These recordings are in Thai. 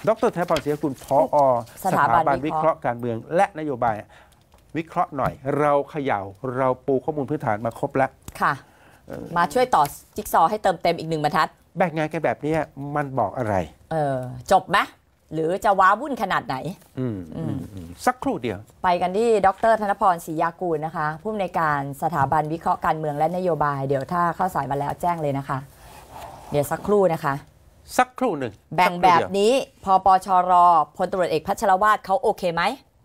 ดร.ธนพร ศรียกุล ผอ.สถาบันวิเคราะห์การเมืองและนโยบายวิเคราะห์หน่อยเราเขย่าเราปูข้อมูลพื้นฐานมาครบแล้วค่ะมาช่วยต่อจิ๊กซอว์ให้เติมเต็มอีก1 บรรทัดแบ่งงานกันแบบนี้มันบอกอะไรจบไหมหรือจะว้าวุ่นขนาดไหนสักครู่เดียวไปกันที่ดร.ธนพร ศรียกุลนะคะผู้อำนวยการสถาบันวิเคราะห์การเมืองและนโยบายเดี๋ยวถ้าเข้าสายมาแล้วแจ้งเลยนะคะเดี๋ยวสักครู่นะคะสักครู่หนึ่งแบ่งแบบนี้พปชรพลตำรวจเอกพัชรวาทเขาโอเคไหม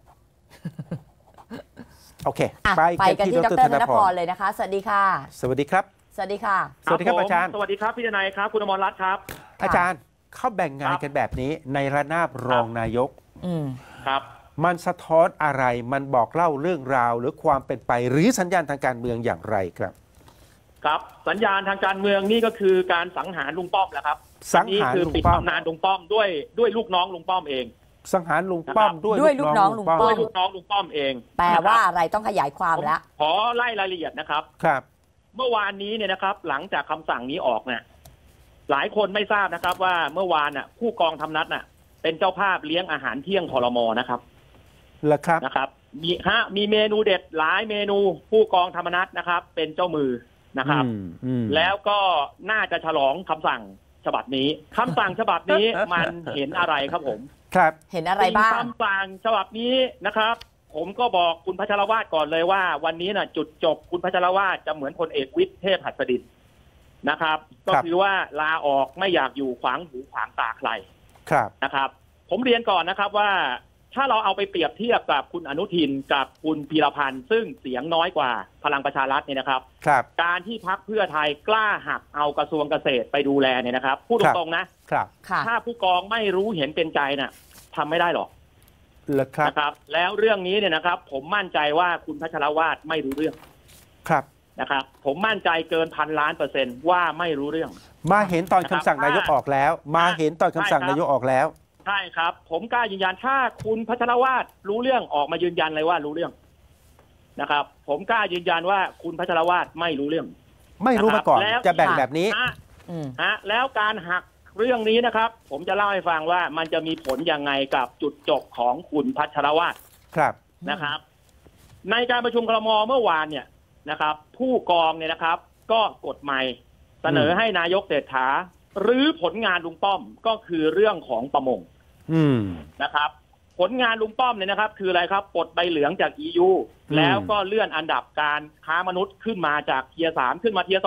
โอเคไปกันที่ดร.ธนพรเลยนะคะสวัสดีค่ะสวัสดีครับสวัสดีค่ะสวัสดีครับอาจารย์สวัสดีครับพี่นายครับคุณอมรรัตน์ครับอาจารย์เขาแบ่งงานกันแบบนี้ในระนาบรองนายกครับมันสะท้อนอะไรมันบอกเล่าเรื่องราวหรือความเป็นไปหรือสัญญาณทางการเมืองอย่างไรครับครับสัญญาณทางการเมืองนี่ก็คือการสังหารลุงป้อมแหละครับสังหารลุงป้อมนานลุงป้อมด้วยลูกน้องลุงป้อมเองสังหารลุงป้อมด้วยลูกน้องลุงป้อมเองแปลว่าอะไรต้องขยายความแล้วขอไล่รายละเอียดนะครับครับเมื่อวานนี้เนี่ยนะครับหลังจากคำสั่งนี้ออกเนี่ยหลายคนไม่ทราบนะครับว่าเมื่อวานน่ะผู้กองธรรมนัสน่ะเป็นเจ้าภาพเลี้ยงอาหารเที่ยงครม.นะครับเหรอครับนะครับมีเมนูเด็ดหลายเมนูผู้กองธรรมนัสนะครับเป็นเจ้ามือนะครับแล้วก็น่าจะฉลองคำสั่งฉบับนี้คำสั่งฉบับนี้มันเห็นอะไรครับผมครับเห็นอะไรบ้างคำสั่งฉบับนี้นะครับผมก็บอกคุณพัชรวาทก่อนเลยว่าวันนี้น่ะจุดจบคุณพัชรวาทจะเหมือนพลเอกวิทย์เทพหัสดินนะครับก็คือว่าลาออกไม่อยากอยู่ขวางหูขวางตาใครนะครับผมเรียนก่อนนะครับว่าถ้าเราเอาไปเปรียบเทียบกับคุณอนุทินกับคุณพีรพันธ์ซึ่งเสียงน้อยกว่าพลังประชารัฐเนี่ยนะครับการที่พรรคเพื่อไทยกล้าหักเอากระทรวงเกษตรไปดูแลเนี่ยนะครับพูดตรงๆนะถ้าผู้กองไม่รู้เห็นเป็นใจน่ะทำไม่ได้หรอกนะครับแล้วเรื่องนี้เนี่ยนะครับผมมั่นใจว่าคุณพัชรวาทไม่รู้เรื่องนะครับผมมั่นใจเกิน1,000,000,000%ว่าไม่รู้เรื่องมาเห็นตอนคำสั่งนายกออกแล้วมาเห็นตอนคำสั่งนายกออกแล้วใช่ครับผมกล้ายืนยันถ้าคุณพัชรวาทรู้เรื่องออกมายืนยันเลยว่ารู้เรื่องนะครับผมกล้ายืนยันว่าคุณพัชรวาทไม่รู้เรื่องไม่รู้มาก่อนจะแบ่งแบบนี้แล้วการหักเรื่องนี้นะครับผมจะเล่าให้ฟังว่ามันจะมีผลยังไงกับจุดจบของคุณพัชรวาทนะครับในการประชุมครม.เมื่อวานเนี่ยนะครับผู้กองเนี่ยนะครับก็กดไมค์เสนอให้นายกเศรษฐาหรือผลงานลุงป้อมก็คือเรื่องของประมงนะครับผลงานลุงป้อมเนี่ยนะครับคืออะไรครับปลดใบเหลืองจาก EU แล้วก็เลื่อนอันดับการค้ามนุษย์ขึ้นมาจากเทียร์3ขึ้นมาเทียร์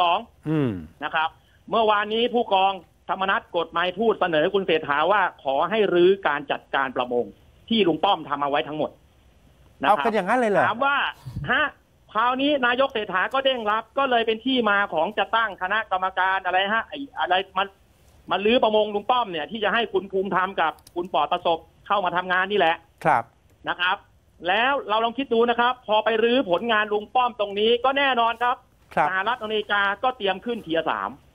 2นะครับเมื่อวานนี้ผู้กองธรรมนัสกดไมค์พูดเสนอคุณเศรษฐาว่าขอให้รื้อการจัดการประมงที่ลุงป้อมทำเอาไว้ทั้งหมดเอาเป็นอย่างนั้นเลยเหรอถามว่าคราวนี้นายกเศรษฐาก็เด้งรับก็เลยเป็นที่มาของจะตั้งคณะกรรมการอะไรอะไรมันรื้อประมงลุงป้อมเนี่ยที่จะให้คุณภูมิธรรมกับคุณปลอดประสบเข้ามาทำงานนี่แหละนะครับแล้วเราลองคิดดูนะครับพอไปรื้อผลงานลุงป้อมตรงนี้ก็แน่นอนครับสหรัฐอเมริกาก็เตรียมขึ้นเทียร์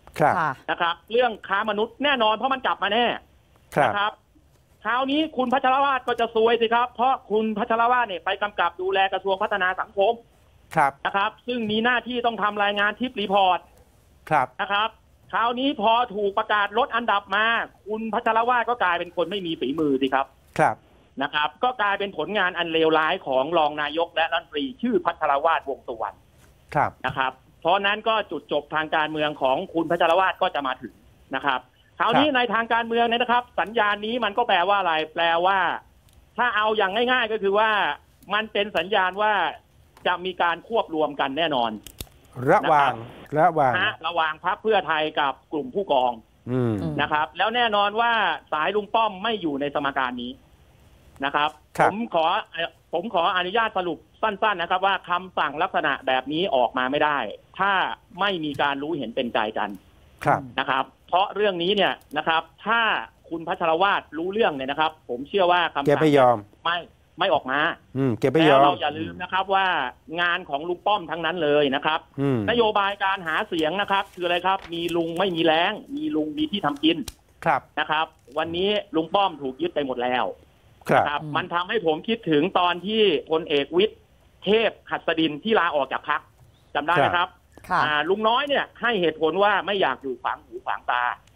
3นะครับเรื่องค้ามนุษย์แน่นอนเพราะมันจับมาแน่นะครับคราวนี้คุณพัชรวาทก็จะซวยสิครับเพราะคุณพัชรวาทเนี่ยไปกำกับดูแลกระทรวงพัฒนาสังคมนะครับซึ่งมีหน้าที่ต้องทำรายงานทิปรีพอร์ตนะครับคราวนี้พอถูกประกาศลดอันดับมาคุณพัชรวาทก็กลายเป็นคนไม่มีฝีมือสิครับนะครับก็กลายเป็นผลงานอันเลวร้ายของรองนายกและรัฐมนตรีชื่อพัชรวาทวงษ์สุวรรณนะครับเพราะนั้นก็จุดจบทางการเมืองของคุณพัชรวาทก็จะมาถึงนะครับคราวนี้ในทางการเมืองเนี่ยนะครับสัญญาณนี้มันก็แปลว่าอะไรแปลว่าถ้าเอาอย่างง่ายๆก็คือว่ามันเป็นสัญญาณว่าจะมีการควบรวมกันแน่นอนระหว่างพรรคเพื่อไทยกับกลุ่มผู้กองนะครับแล้วแน่นอนว่าสายลุงป้อมไม่อยู่ในสมการนี้นะครับผมขออนุญาตสรุปสั้นๆนะครับว่าคำสั่งลักษณะแบบนี้ออกมาไม่ได้ถ้าไม่มีการรู้เห็นเป็นใจกันนะครับเพราะเรื่องนี้เนี่ยนะครับถ้าคุณพัชรวาทรู้เรื่องเนี่ยนะครับผมเชื่อว่าคำสั่งไม่ยอมไม่ออกมาแล้วเราอย่าลืมนะครับว่างานของลุงป้อมทั้งนั้นเลยนะครับนโยบายการหาเสียงนะครับคืออะไรครับมีลุงไม่มีแล้งมีลุงมีที่ทำกินนะครับวันนี้ลุงป้อมถูกยึดไปหมดแล้วนะครับมันทำให้ผมคิดถึงตอนที่พลเอกวิทย์เทพหัสดินที่ลาออกจากพรรคจำได้ไหมครับลุงน้อยเนี่ยให้เหตุผลว่าไม่อยากอยู่ขวางหูขวางตา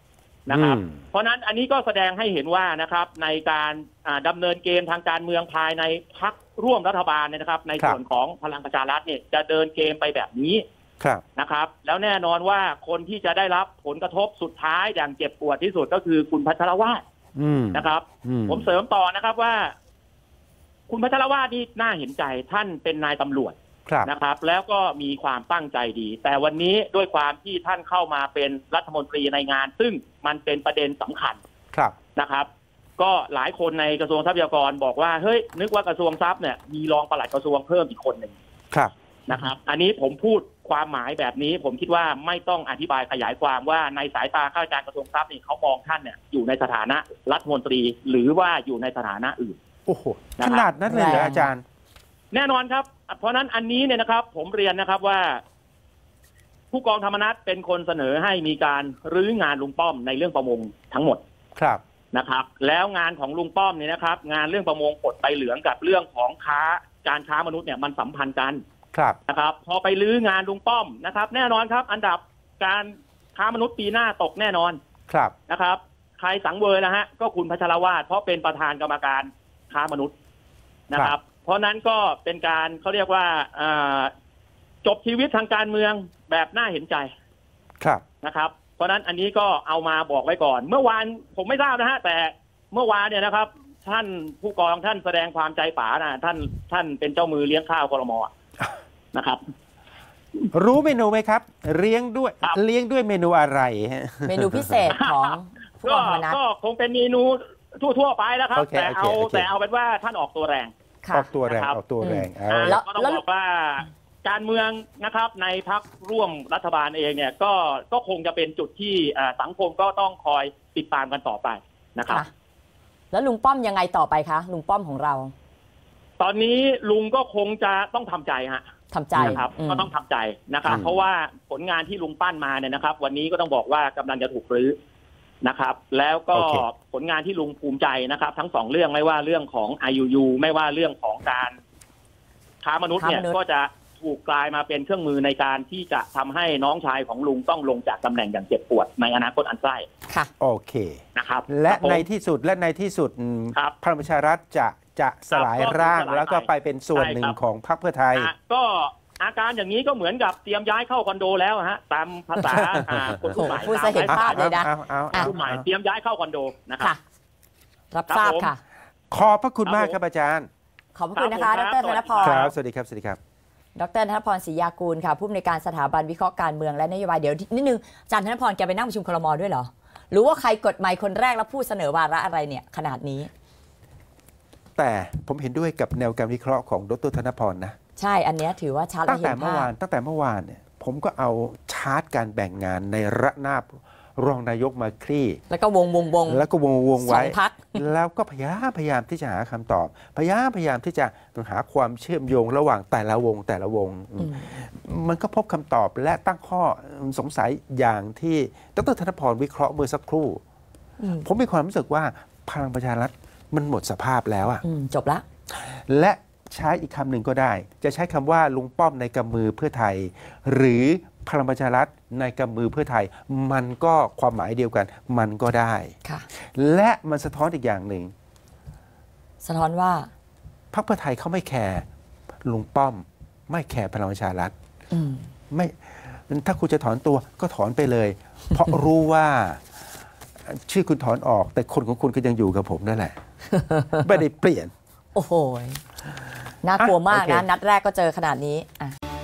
นะครับเพราะนั้นอันนี้ก็แสดงให้เห็นว่านะครับในการดำเนินเกมทางการเมืองภายในพรรคร่วมรัฐบาลเนี่ยนะครับในส่วนของพลังประชารัฐเนี่ยจะเดินเกมไปแบบนี้นะครับแล้วแน่นอนว่าคนที่จะได้รับผลกระทบสุดท้ายอย่างเจ็บปวดที่สุดก็คือคุณพัชรวาทนะครับผมเสริมต่อนะครับว่าคุณพัชรวาทนี่น่าเห็นใจท่านเป็นนายตำรวจนะครับแล้วก็มีความตั้งใจดี แต่วันนี้ด้วยความที่ท่านเข้ามาเป็นรัฐมนตรีในงาน ซึ่งมันเป็นประเด็นสำคัญนะครับก็หลายคนในกระทรวงทรัพยากรบอกว่าเฮ้ยนึกว่ากระทรวงทรัพย์เนี่ยมีรองปลัดกระทรวงเพิ่มอีกคนหนึ่งนะครับอันนี้ผมพูดความหมายแบบนี้ผมคิดว่าไม่ต้องอธิบายขยายความว่าในสายตาข้าราชการกระทรวงทรัพย์นี่เขามองท่านเนี่ยอยู่ในสถานะรัฐมนตรีหรือว่าอยู่ในสถานะอื่นโอ้โหขนาดนั้นเลยเหรออาจารย์แน่นอนครับเพราะนั้นอันนี้เนี่ยนะครับผมเรียนนะครับว่าผู้กองธรรมนัสเป็นคนเสนอให้มีการรื้องานลุงป้อมในเรื่องประมงทั้งหมดนะครับแล้วงานของลุงป้อมเนี่ยนะครับงานเรื่องประมงกฎใบเหลืองกับเรื่องของการค้ามนุษย์เนี่ยมันสัมพันธ์กันนะครับพอไปรื้องานลุงป้อมนะครับแน่นอนครับอันดับการค้ามนุษย์ปีหน้าตกแน่นอนนะครับใครสังเวยนะฮะก็คุณพัชรวาทเพราะเป็นประธานกรรมการค้ามนุษย์นะครับเพราะนั้นก็เป็นการเขาเรียกว่าจบชีวิตทางการเมืองแบบน่าเห็นใจนะครับเพราะนั้นอันนี้ก็เอามาบอกไว้ก่อนเมื่อวานผมไม่ทราบนะฮะแต่เมื่อวานเนี่ยนะครับท่านผู้กองท่านแสดงความใจป๋านะท่านเป็นเจ้ามือเลี้ยงข้าวกรม.นะครับรู้เมนูไหมครับเลี้ยงด้วยเมนูอะไรเมนูพิเศษของผู้กองธรรมนัสก็คงเป็นเมนูทั่วไปแล้วครับแต่เอาเป็นว่าท่านออกตัวแรงออกตัวแรงแล้วก็ต้องบอกว่าการเมืองนะครับในพรรคร่วมรัฐบาลเองเนี่ยก็คงจะเป็นจุดที่สังคมก็ต้องคอยติดตามกันต่อไปนะครับแล้วลุงป้อมยังไงต่อไปคะลุงป้อมของเราตอนนี้ลุงก็คงจะต้องทำใจฮะทำใจครับก็ต้องทำใจนะครับเพราะว่าผลงานที่ลุงปั้นมาเนี่ยนะครับวันนี้ก็ต้องบอกว่ากำลังจะถูกรื้อนะครับแล้วก็ผลงานที่ลุงภูมิใจนะครับทั้งสองเรื่องไม่ว่าเรื่องของ IUU ไม่ว่าเรื่องของการค้ามนุษย์เนี่ยก็จะถูกกลายมาเป็นเครื่องมือในการที่จะทำให้น้องชายของลุงต้องลงจากตำแหน่งอย่างเจ็บปวดในอนาคตอันใกล้ค่ะโอเคนะครับและในที่สุดพลังประชารัฐจะสลายร่างแล้วก็ไปเป็นส่วนหนึ่งของพรรคเพื่อไทยก็อาการอย่างนี้ก็เหมือนกับเตรียมย้ายเข้าคอนโดแล้วฮะตามภาษาคนผู้หมายพูดเห็นภาพเลยนะผู้หมายเตรียมย้ายเข้าคอนโดนะครับรับทราบค่ะขอบพระคุณมากครับอาจารย์ขอบพระคุณนะคะดร.ธนพรสวัสดีครับดร.ธนพรศรียากูลค่ะผู้อำนวยการสถาบันวิเคราะห์การเมืองและนโยบายเดี๋ยวนิดนึงอาจารย์ธนพรแกไปนั่งประชุมครม.ด้วยเหรอหรือว่าใครกดไมค์คนแรกแล้วพูดเสนอวาระอะไรเนี่ยขนาดนี้แต่ผมเห็นด้วยกับแนวการวิเคราะห์ของดร.ธนพรนะใช่อันนี้ถือว่าชัดและเห็นภาพตั้งแต่เมื่อวานเนี่ยผมก็เอาชาร์ตการแบ่งงานในระนาบรองนายกมาคลี่แล้วก็วงแล้วก็วงไว้แล้วก็พยายามที่จะหาคำตอบพยายามที่จะหาความเชื่อมโยงระหว่างแต่ละวงมันก็พบคำตอบและตั้งข้อสงสัยอย่างที่ดร.ธนพรวิเคราะห์เมื่อสักครู่ผมมีความรู้สึกว่าพลังประชารัฐมันหมดสภาพแล้วอ่ะจบละและใช้อีกคำหนึ่งก็ได้จะใช้คำว่าลุงป้อมในกำมือเพื่อไทยหรือพลังประชารัฐในกำมือเพื่อไทยมันก็ความหมายเดียวกันมันก็ได้และมันสะท้อนอีกอย่างหนึ่งสะท้อนว่าพรรคเพื่อไทยเขาไม่แคร์ลุงป้อมไม่แคร์พลังประชารัฐไม่ถ้าคุณจะถอนตัวก็ถอนไปเลยเพราะรู้ว่าชื่อคุณถอนออกแต่คนของคุณก็ยังอยู่กับผมนั่นแหละไม่ได้เปลี่ยนโอ้โหน่ากลัวมากนะนัดแรกก็เจอขนาดนี้